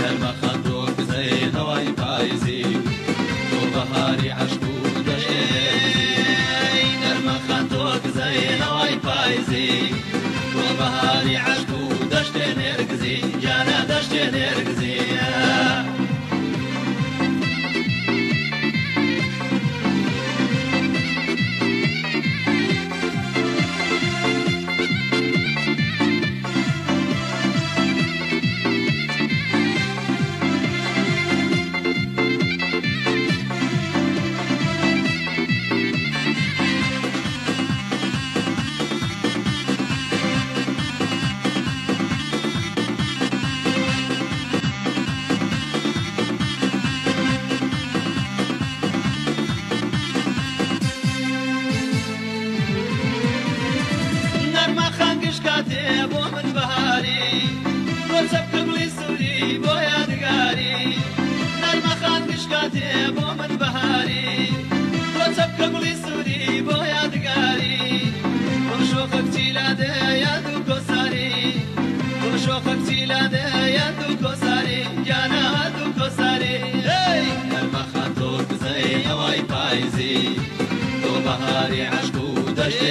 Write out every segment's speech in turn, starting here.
نرمخندوك زي هواي بايزي وبهاري عشقو دشتي نرمخندوك زي هواي بايزي وبهاري عشقو دشتي نرقزي جانا دشتي نرقزي بهاري عشقو دشتي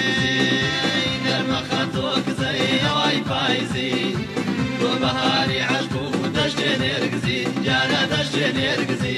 نرمخندوك زي هواي بايزي وبهاري عشقو دشتي نرقزي جانا دشتي نرقزي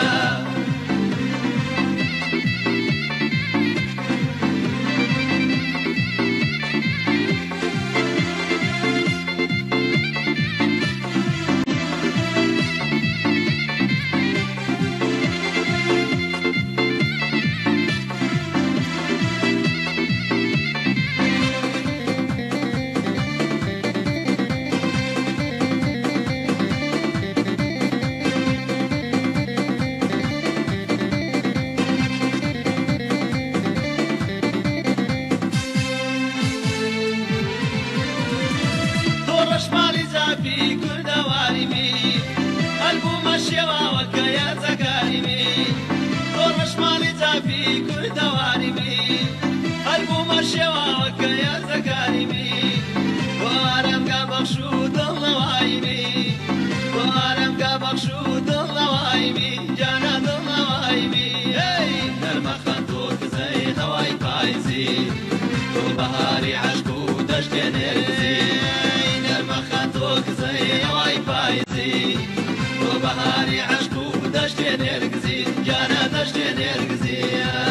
بهاري عشقو دشتي نرقزي نرمخندوك زي هواي بايزي وبهاري عشقو دشتي نرقزي جانا دشتي نرقزي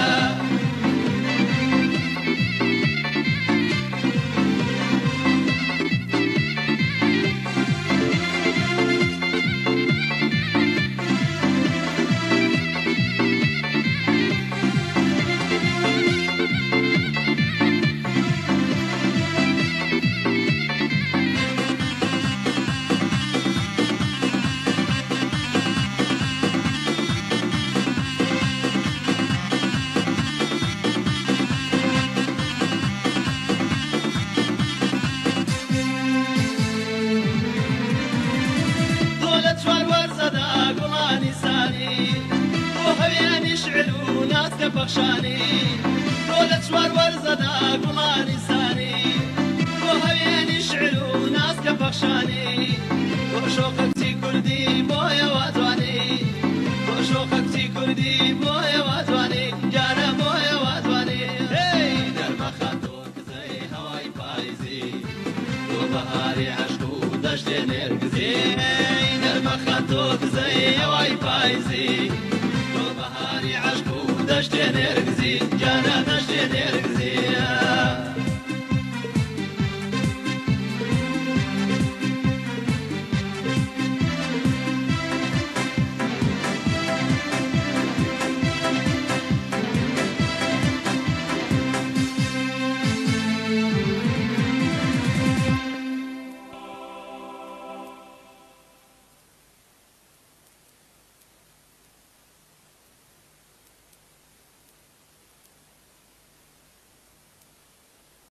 بخشاني دولة سوار ورزدا قماني ساني وهويني شعلو ناس كبخشاني وشوقك تي كردي بويا واتواني وشوقك تي كردي بويا واتواني جانا بويا واتواني هي نرمخندوك زي هواي بايزي وبهاري عشقو دشتي نرقزي نرمخندوك زي هواي بايزي وبهاري عشقو دشتي نرقزي جانا دشتي نرقزي